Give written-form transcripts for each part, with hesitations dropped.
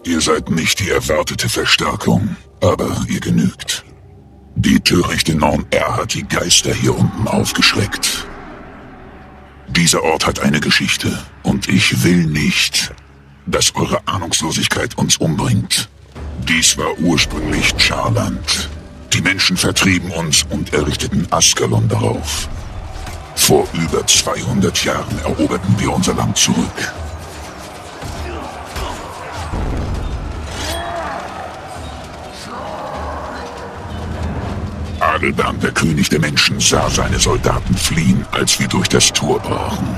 Ihr seid nicht die erwartete Verstärkung, aber ihr genügt. Die törichte Norm R hat die Geister hier unten aufgeschreckt. Dieser Ort hat eine Geschichte und ich will nicht, dass eure Ahnungslosigkeit uns umbringt. Dies war ursprünglich Charland. Die Menschen vertrieben uns und errichteten Askalon darauf. Vor über 200 Jahren eroberten wir unser Land zurück. Adelbern, der König der Menschen, sah seine Soldaten fliehen, als wir durch das Tor brachen.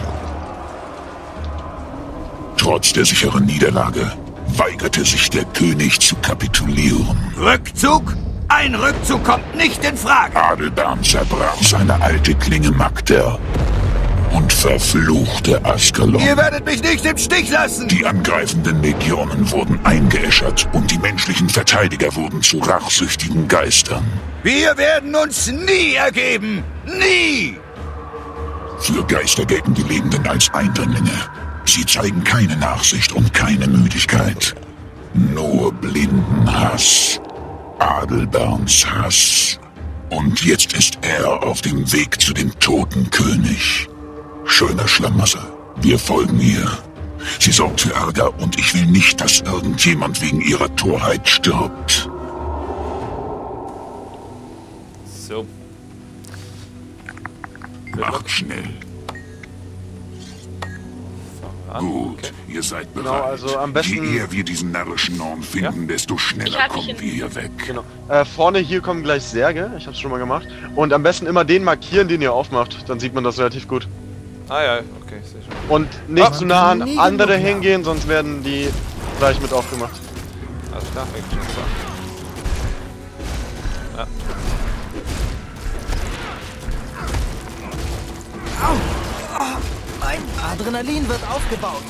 Trotz der sicheren Niederlage weigerte sich der König zu kapitulieren. Rückzug? Ein Rückzug kommt nicht in Frage! Adelbern zerbrach seine alte Klinge Magder und verfluchte Askalon. Ihr werdet mich nicht im Stich lassen! Die angreifenden Legionen wurden eingeäschert und die menschlichen Verteidiger wurden zu rachsüchtigen Geistern. Wir werden uns nie ergeben! Nie! Für Geister gelten die Lebenden als Eindringlinge. Sie zeigen keine Nachsicht und keine Müdigkeit. Nur blinden Hass. Adelberns Hass. Und jetzt ist er auf dem Weg zu dem toten König. Schöner Schlamassel. Wir folgen ihr. Sie sorgt für Ärger und ich will nicht, dass irgendjemand wegen ihrer Torheit stirbt. So. Macht schnell. Gut, ihr seid bereit. Genau, also am besten... Je eher wir diesen narrischen Norm finden, desto schneller kommen wir hier weg. Genau. Vorne hier kommen gleich Särge, ich hab's schon mal gemacht. Und am besten immer den markieren, den ihr aufmacht, dann sieht man das relativ gut. Ah ja, okay, sehr schön. Und nicht zu nah an andere hingehen, sonst werden die gleich mit aufgemacht. Alles klar, weg schon so. Ja. Mein Adrenalin wird aufgebaut.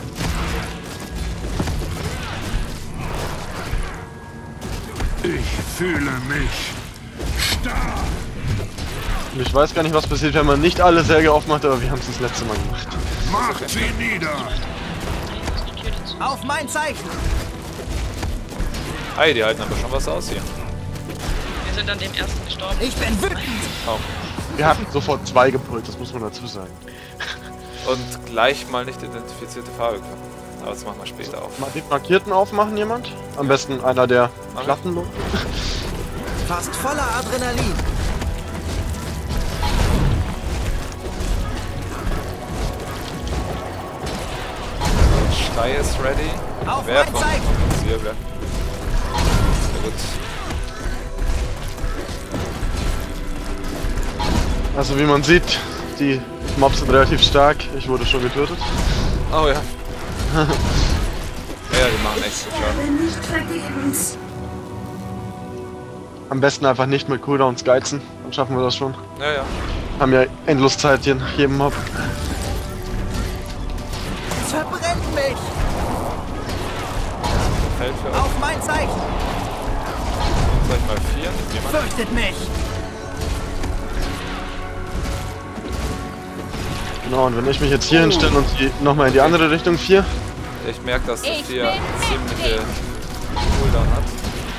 Ich fühle mich stark. Ich weiß gar nicht, was passiert, wenn man nicht alle Särge aufmacht, aber wir haben es das letzte Mal gemacht. Macht sie nieder! Auf mein Zeichen! Ei, die halten aber schon was aus hier. Wir sind an dem ersten gestorben. Ich bin wütend! Oh. Wir hatten sofort 2 gepult, das muss man dazu sagen. Und gleich mal nicht identifizierte Farbe können. Aber das machen wir später auf. Mal den markierten aufmachen, jemand? Am besten einer der Platten. Fast voller Adrenalin. Stei ist ready. Auf Wer mein von Zeichen! uns hier bleibt? Sehr gut. Also wie man sieht, die Mobs sind relativ stark. Ich wurde schon getötet. Oh ja. Ja, die machen echt so Schaden. Nicht vergebens. Am besten einfach nicht mit Cooldowns geizen, dann schaffen wir das schon. Ja, ja. Haben ja endlos Zeit hier nach jedem Mob. Verbrennt mich! Fällt für euch. Auf mein Zeichen! Soll ich mal 4? Jemand? Fürchtet mich! Genau, und wenn ich mich jetzt hier hinstelle und die nochmal in die andere Richtung 4. Ich merke, dass der Ich 4 bin ziemliche Cooldown hat.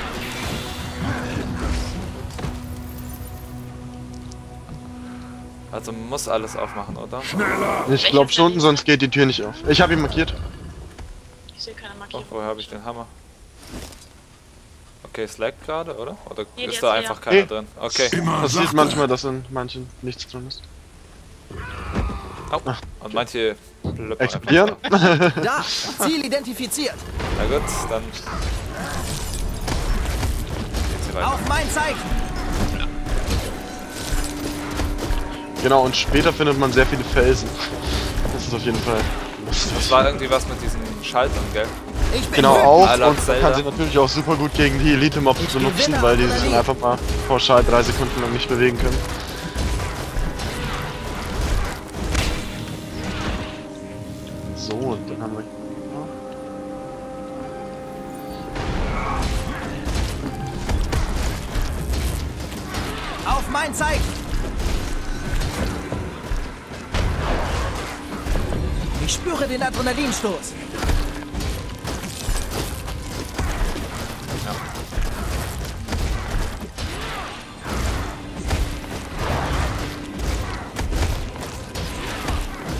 Also man muss alles aufmachen, oder? Ich glaube schon, sonst geht die Tür nicht auf. Ich habe ihn markiert. Ich sehe keine Oh, Markierung. woher habe ich den Hammer? Okay, es laggt gerade, oder? Oder Nee, ist jetzt da hier. einfach keiner Nee. drin? Okay. Passiert manchmal, dass in manchen nichts drin ist. Oh. Und manche blöppen Explodieren. Da! Ziel identifiziert! Na gut, dann geht's hier weiter. Auf mein Zeichen! Genau, und später findet man sehr viele Felsen. Das ist auf jeden Fall lustig. Das war irgendwie was mit diesen Schaltern, gell? Ich bin Genau, wütend! auch. Alan Und man Zelda. kann sie natürlich auch super gut gegen die Elite-Mobs benutzen, weil die sich dann einfach mal pauschal 3 Sekunden lang nicht bewegen können. So, und dann haben wir... Auf mein Zeichen! Ich spüre den Adrenalinstoß.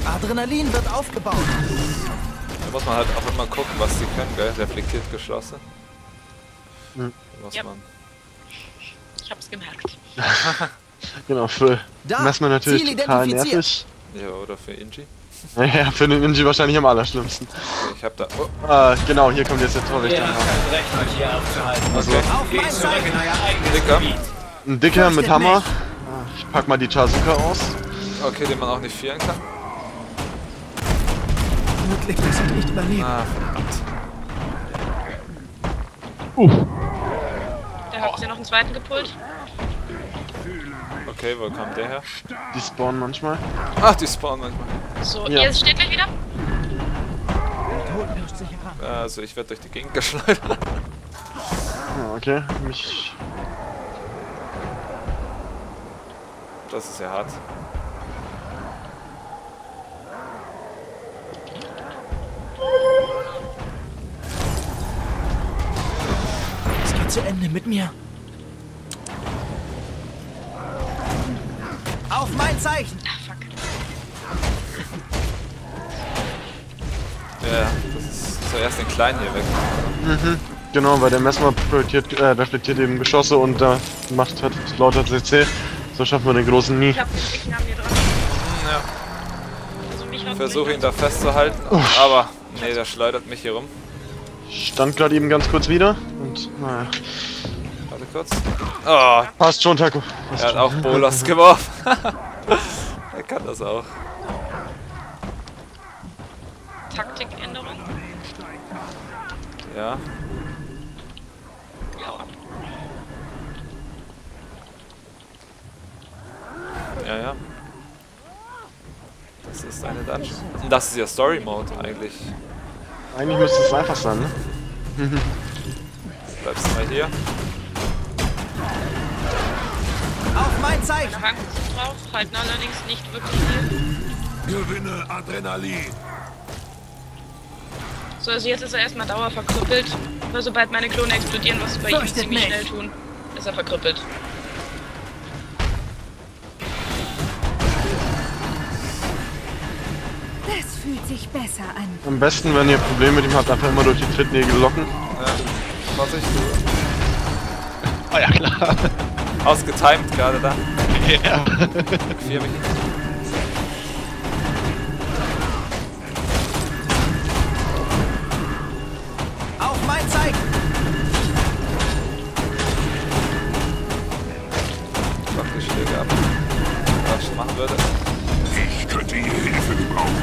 Adrenalin wird aufgebaut. Da muss man halt auch immer gucken, was die können, gell? Reflektiert geschlossen. Hm. Muss Ja. man. Ich hab's gemerkt. Genau, für Da, Messmer natürlich Ziel total identifiziert. nervig. Ja, oder für Inji. Ja, für den Ninja wahrscheinlich am allerschlimmsten. Ich hab da. Oh, Genau, hier kommt jetzt der Torwächter. Also, Auf mein Zeichen. Dicker. ein Dicker mit Fürchtet Hammer. mich. Ich pack mal die Chazuka aus. Okay, den man auch nicht vieren kann. Möglich, dass ich nicht überlebe. Ah, verdammt. Da habt ihr noch einen zweiten gepult. Okay, wo kam der her? Die spawnen manchmal. Ach, die spawnen manchmal. So, Ja. ihr steht gleich wieder. Tod pirscht sich heran. Also, ich werde durch die Gegend geschleudert. Ah, okay, mich. Das ist ja hart. Es geht zu Ende mit mir. Auf mein Zeichen. Ah, fuck. Ja, das ist zuerst den Kleinen hier weg. Genau, weil der Messmer reflektiert eben Geschosse und da macht halt lauter CC. So schaffen wir den großen nie. Ich hab den Gegner an mir dran. Ja. Also mich Ich hat versuche ihn da festzuhalten, aber nee, der schleudert mich hier rum. Stand gerade eben ganz kurz wieder und naja. Warte kurz. Oh, Passt schon, Taco. Passt er hat schon. auch Bolas geworfen. Er kann das auch. Taktikänderung. Ja. Hau ab. Ja, ja. Das ist eine Dungeon. Und das ist ja Story Mode eigentlich. Eigentlich müsste es einfach sein, ne? Bleibst du mal hier. Auf mein Zeichen. Meine Haken sind drauf, halten allerdings nicht wirklich viel. Gewinne Adrenalin. So, also jetzt ist er erstmal dauerverkrüppelt. Aber sobald meine Klone explodieren, was sie bei ihm Fürchtet ziemlich mich. schnell tun, ist er verkrüppelt. Das fühlt sich besser an. Am besten, wenn ihr Probleme mit ihm habt, einfach immer durch die Trittnägel locken. Vorsicht. Ah ja, klar. Ausgetimed gerade da. Ja. Vier mich. Auf mein Zeichen. Mach die Schläge ab. Was ich machen würde. Ich könnte Ihre Hilfe gebrauchen.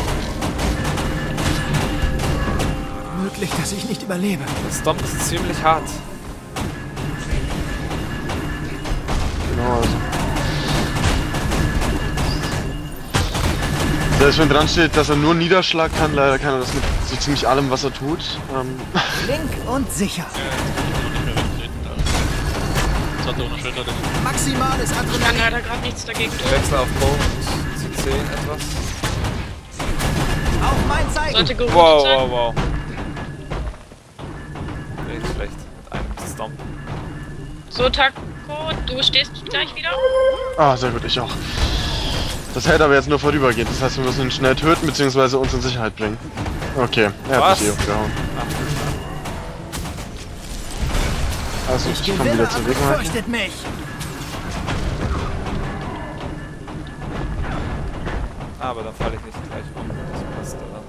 Möglich, dass ich nicht überlebe. Das Stomp ist ziemlich hart. Genau, also. Selbst wenn dran steht, dass er nur Niederschlag kann, leider kann er das mit so ziemlich allem, was er tut. Flink und sicher. Das hat auch noch schön drin. Maximales Ich kann Adrenalin. leider gerade nichts dagegen tun. Wechsel auf Bow und CC etwas. Auf mein Zeichen. Sollte geroutet Wow, sein. wow, wow. Nicht schlecht. Mit einem Stomp. So, Taco, du stehst gleich wieder. Sehr gut, ich auch. Das hält aber jetzt nur vorübergehend, das heißt, wir müssen ihn schnell töten, bzw. uns in Sicherheit bringen. Okay, er hat Was? mich umgehauen. Also, Ich ich komme gewinne wieder an. zurück. Fürchtet mich. Aber dann falle ich nicht gleich um. Das passt, oder?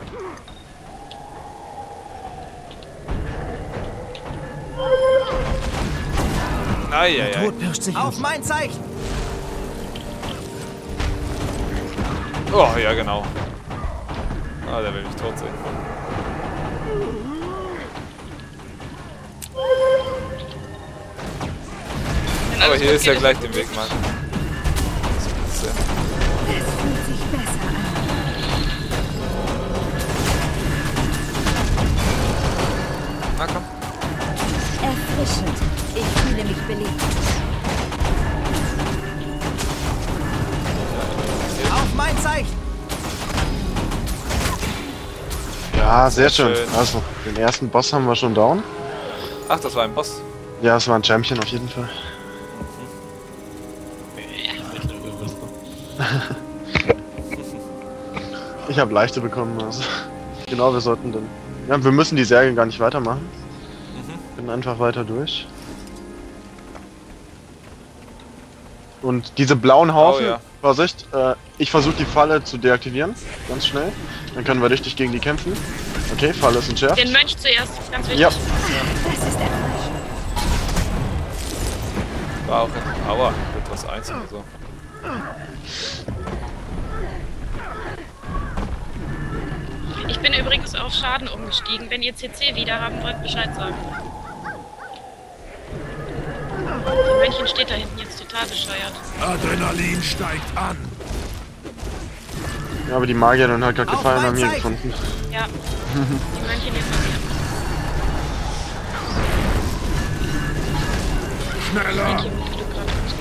Eieiei. Tod pirscht sich auf mein Zeichen. Oh, ja, genau. Ah, der will mich tot sehen. Wenn Aber alles hier gut ist ja geht, gleich den Weg, Mann. Das fühlt sich besser an. Na komm. Erfrischend. Ich fühle mich belebt. Auf mein Zeichen. Ja, sehr Sehr schön. schön. Also, den ersten Boss haben wir schon down. Ach, das war ein Boss. Ja, es war ein Champion auf jeden Fall. Ich habe leichte bekommen, also. Genau, wir sollten dann. Ja, wir müssen die Särge gar nicht weitermachen. Bin einfach weiter durch. Und diese blauen Haufen, Oh, ja. Vorsicht, ich versuche die Falle zu deaktivieren, ganz schnell. Dann können wir richtig gegen die kämpfen. Okay, Falle ist entschärft. Den Mönch zuerst, ganz wichtig. Ja, Das ist erfrischend. War auch in Aua mit was 1 oder so. Ich bin übrigens auf Schaden umgestiegen. Wenn ihr CC wieder haben wollt, Bescheid sagen. Der Mönchen steht da hinten jetzt total bescheuert. Adrenalin steigt an. ja, aber die Magier dann halt gerade Auf Gefallen mein haben hier Zeichen. gefunden. Ja. Die Mönchen jetzt mal wieder. Schneller. Mönchen mit Glück gerade ganz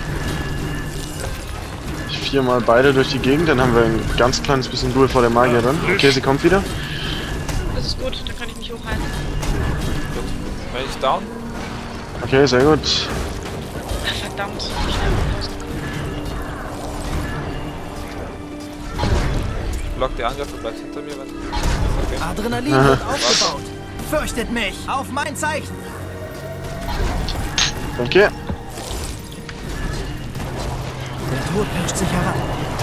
gut. Viermal beide durch die Gegend, dann haben wir ein ganz kleines bisschen Duel vor der Magierin. Okay, sie kommt wieder. Das ist gut, dann kann ich mich hochhalten. Gut. Mönch down. Okay, sehr gut. Ach, verdammt. Ich schnell rausgekommen. Block die Angriffe, bleibt hinter mir. Okay. Adrenalin wird aufgebaut. Fürchtet mich. Auf mein Zeichen. Danke. Der Tod pirscht sich heran.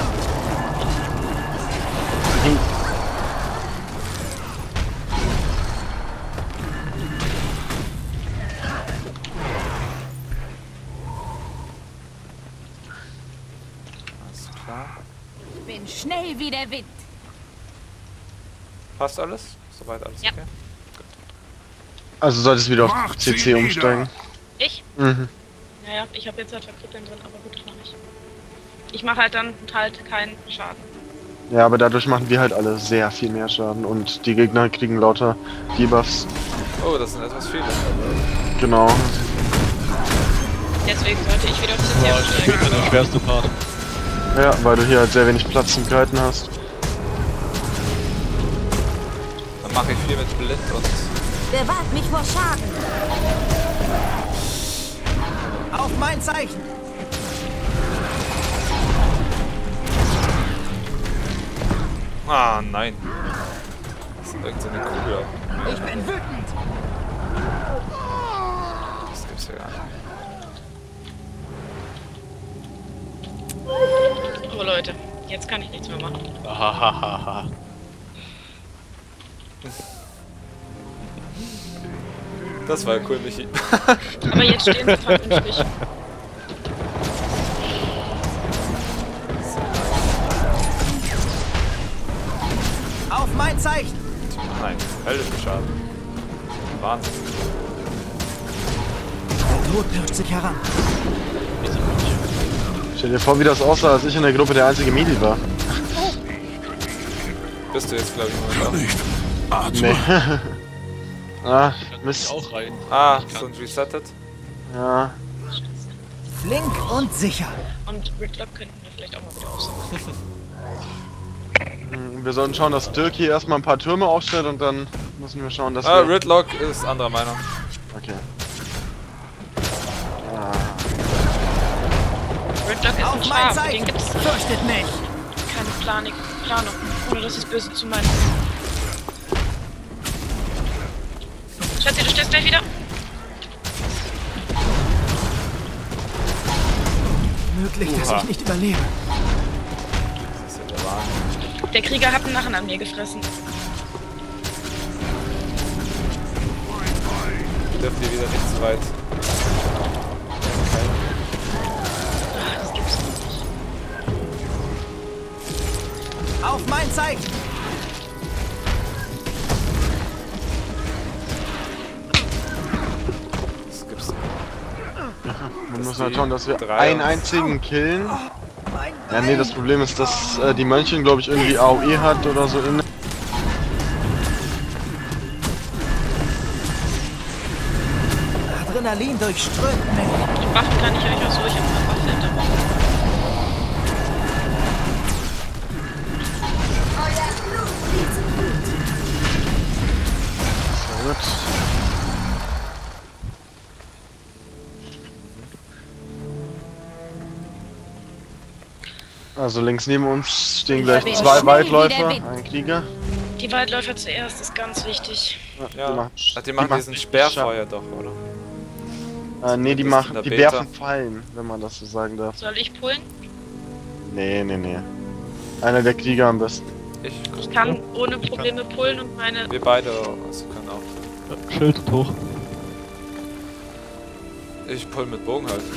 Alles klar. Bin schnell wie der Wind. Passt alles? Soweit alles Ja. okay? Also solltest du wieder auf Macht sie CC wieder. umsteigen. Ich? Mhm. Naja, ich habe jetzt halt Verkrüppeln drin, aber gut, das mache ich. Ich mache halt dann halt keinen Schaden. Ja, aber dadurch machen wir halt alle sehr viel mehr Schaden und die Gegner kriegen lauter Debuffs. Oh, das sind etwas viele. Genau. Deswegen sollte ich wieder auf CC Boah, ich umsteigen. bin der schwerste Part. Ja, weil du hier halt sehr wenig Platz zum Kiten hast. Dann mache ich viel mit Blind und Bewahrt mich vor Schaden. Auf mein Zeichen. ah nein. Das ist irgendeine Kugel. Ich bin wütend. Das gibt's ja gar nicht. Oh Leute, jetzt kann ich nichts mehr machen. Ahahaha. Das war cool, Michi. Aber jetzt stehen sie vernünftig. Auf mein Zeichen. Nein, höllischen Schaden. Wahnsinn. Der Tod pirscht sich heran. Stell dir vor, wie das aussah, als ich in der Gruppe der einzige Medi war. Bist du jetzt, glaube ich, im Moment Nicht. Atme. Nee. ah, Mist. Auch rein. auch. Ah, sind resettet. Ja. Flink und sicher. Und Ridlock könnten wir vielleicht auch mal wieder aufsammeln. Wir sollten schauen, dass Dirk hier erstmal ein paar Türme aufstellt und dann müssen wir schauen, dass Ah, wir... Ridlock ist anderer Meinung. Okay. Ridlock ist ein Auf mein Schwarm, den Zeichen. gibt's Fürchtet mich. keine Planung, ohne dass es böse zu meinen. Schatzi, du stehst gleich wieder? Möglich, dass Oha. ich nicht überlebe. Das ist ja der Wahnsinn. Der Krieger hat einen Narren an mir gefressen. Dürft ihr wieder nicht zu weit. Ah, das gibt's nicht. Auf mein Zeichen. Das gibt's nicht. Wir Das müssen halt die schauen, dass wir drei einen und- einzigen killen. Mein Ja, nee, das Problem ist, dass die Mönchen, glaube ich, irgendwie AOE hat oder so in. Adrenalin durchströmt mich. Die Waffen kann ich euch auch so, ich habe eine Waffe in der Waffe. Euer Blut fließt Blut. Sehr gut. Also links neben uns stehen Ich gleich bin 2 schnell Waldläufer, wie der Wind. ein Krieger. Die Waldläufer zuerst ist ganz wichtig. Ja. Die machen diesen Sperrfeuer doch, oder? Nee, die Das ist in der die Beta. werfen Fallen, wenn man das so sagen darf. Soll ich pullen? Nee. Einer der Krieger am besten. Ich kann ohne Probleme pullen und meine... Wir beide also können auch. Schild hoch. Ich pull mit Bogen halt.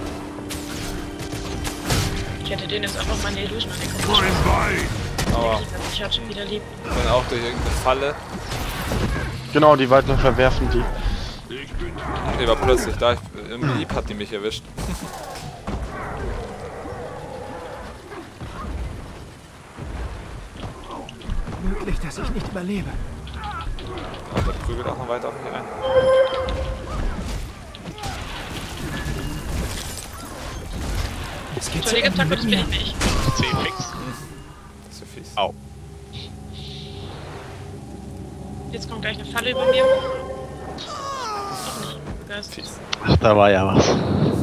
Ich hätte den jetzt einfach meine Illusion an den Kopf geschossen. Aua. Ich hatte schon wieder lieb. Dann auch durch irgendeine Falle. Genau, die Waldläufer werfen die. Die war plötzlich da. Im Lieb hat die mich erwischt. Möglich, dass ich nicht überlebe. Und der prügelt auch noch weiter auf mich ein. Es geht zu Entschuldige, Ende Taco, mit das bin mir. ich nicht. C fix. Das ist ja fies. Au. Jetzt kommt gleich eine Falle über mir. Doch nicht. Begeistert. Fies. Ach, da war ja was.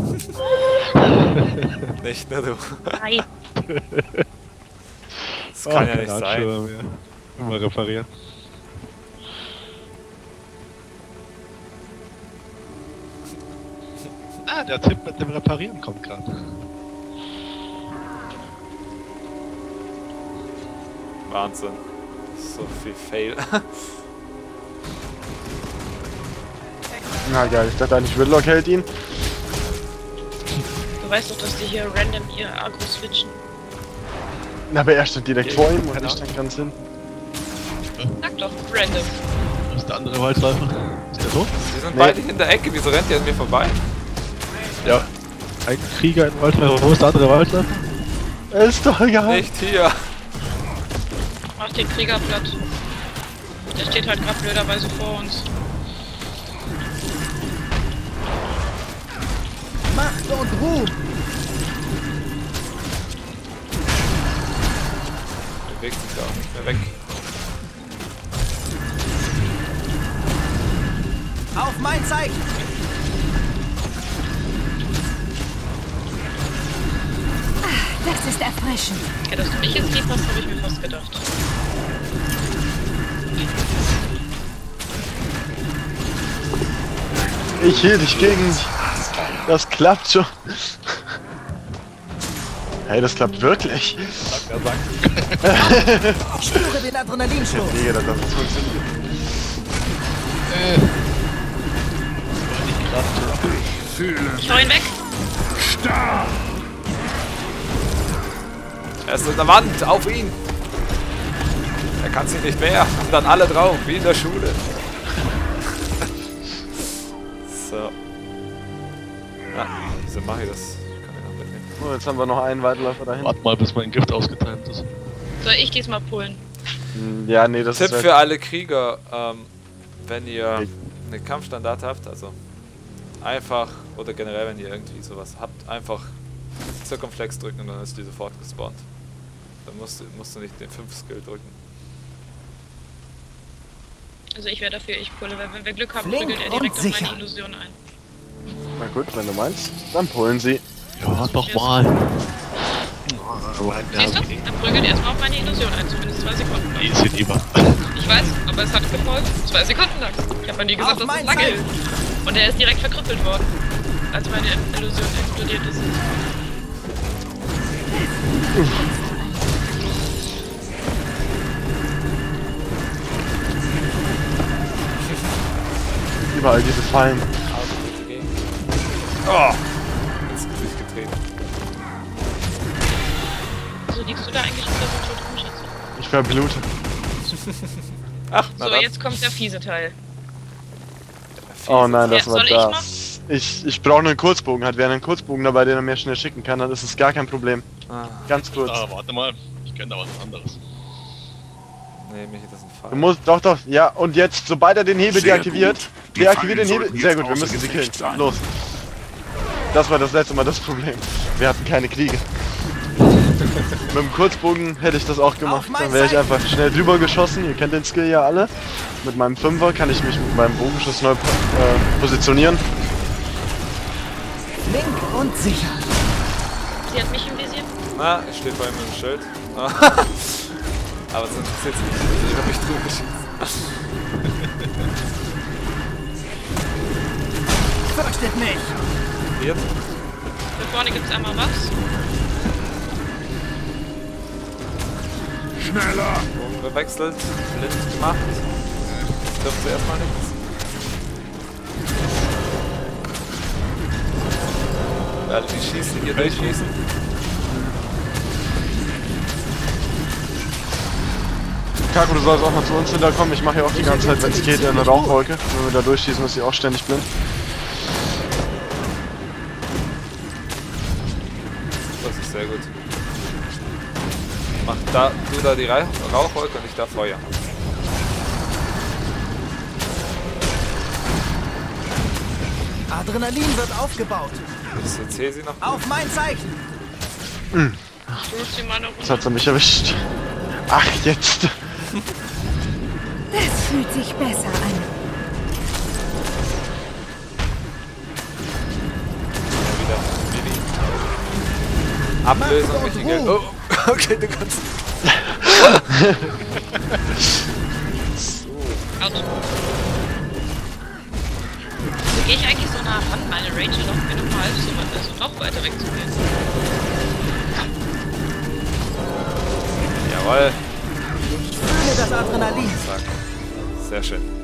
Nicht, ne, du. Nein. Das kann ja nicht sein. Anschluss mehr. Immer reparieren. Ah, der Tipp mit dem Reparieren kommt gerade. Wahnsinn. So viel Fail. Na geil, ich dachte eigentlich Whitlock hält ihn. Du weißt doch, dass die hier random ihr Agro switchen. Aber er stand direkt vor ihm und Keine ich stand ganz hinten. Sag doch, random. Wo ist der andere Waldläufer? Ist der tot? Wir sind Nee. beide in der Ecke. Wieso rennt ihr an mir vorbei? Ja. Ein Krieger, ein Waldläufer. Wo ist der andere Waldläufer? Ist doch egal. Nicht hier. Mach den Krieger platt. Der steht halt gerade blöderweise vor uns. Macht und Ruhm. Bewegt sich da auch nicht mehr weg. Auf mein Zeichen. Das ist erfrischend. Ja, dass du mich jetzt lieb hast, habe ich mir fast gedacht. Ich hielt dich gegen. Das klappt schon. Hey, das klappt wirklich. Ich spüre den Adrenalinstoß. Digga, das funktioniert. Ich hau ihn weg. Er ist an der Wand. Auf ihn. Er kann sich nicht mehr. Und dann alle drauf. Wie in der Schule. So. Ah, wieso mache ich das? Ich kann den noch mitnehmen. So, jetzt haben wir noch einen Waldläufer dahin. Warte mal, bis mein Gift ausgeteilt ist. Soll ich diesmal pullen? Ja, nee, das Tipp ist für alle Krieger, wenn ihr eine Kampfstandard habt, also einfach, oder generell wenn ihr irgendwie sowas habt, einfach Circumflex drücken und dann ist die sofort gespawnt. Dann musst du nicht den 5-Skill drücken. Also ich wäre dafür, ich pulle, weil wenn wir Glück haben, Flink prügelt er und direkt auf sicher. meine Illusion ein. Na gut, wenn du meinst, dann pullen sie. Ja, doch mal. Siehst du? Er prügelt erstmal auf meine Illusion ein, zumindest 2 Sekunden lang. Easy lieber. Ich weiß, aber es hat gefolgt. 2 Sekunden lang. Ich habe nie gesagt, Auf dass mein es lange Zeichen. ist. Und er ist direkt verkrüppelt worden, als meine Illusion explodiert ist. Überall diese Fallen. Oh! Ins Gesicht getreten. So liegst du da eigentlich unter so tot rum, Schatz? Ich verblute. Ach, na So, dann. jetzt kommt der fiese Teil. Oh nein, das Ja, war soll ich das. Ich brauche nur einen Kurzbogen. Hat wer einen Kurzbogen dabei, den er mir schnell schicken kann, dann ist es gar kein Problem. Ah, Ganz kurz. Ah, warte mal. Ich kenne da was anderes. nee, mich das ist ein Fall. Du musst, doch, ja, und jetzt, sobald er den Hebel Sehr deaktiviert, gut. Die deaktiviert den Fallen Hebel. sollten Sehr jetzt gut, wir außer müssen sie killen. Gefecht sein. Los. Das war das letzte Mal das Problem. Wir hatten keine Kriege. Mit dem Kurzbogen hätte ich das auch gemacht. Dann wäre ich einfach schnell drüber geschossen. Ihr kennt den Skill ja alle. Mit meinem 5er kann ich mich mit meinem Bogenschuss neu positionieren. Flink und sicher. Sie hat mich im Visier. Na, ich stehe vor ihm mit dem Schild. Aber es interessiert sich nicht, ich hab mich drüber geschießt. Fürchtet mich! Jetzt. Da vorne gibt's einmal was. Schneller! Bogen gewechselt, blind gemacht. Das dürfte erstmal nichts. Alle die schießen, hier durchschießen. Kako, du sollst auch mal zu uns hinterkommen. Ich mache ja auch die ganze Zeit, wenn es geht, eine Rauchwolke. Wenn wir da durchschießen, ist sie auch ständig blind. Das ist sehr gut. Mach da, du da die Rauchwolke und ich da Feuer. Adrenalin wird aufgebaut. Ist jetzt Hesi noch? Auf mein Zeichen! Du musst dir mal eine Jetzt hat sie mich erwischt. Ach, jetzt. Das fühlt sich besser an. Wieder Mini. Ablösung, richtig Geld. Oh, okay, du kannst. Out. So gehe ich eigentlich so nah ran, meine Range noch mir noch mal halb so weit, also noch weiter weg zu gehen. Jawohl. Fühle das Adrenalin. Zack. Sehr schön.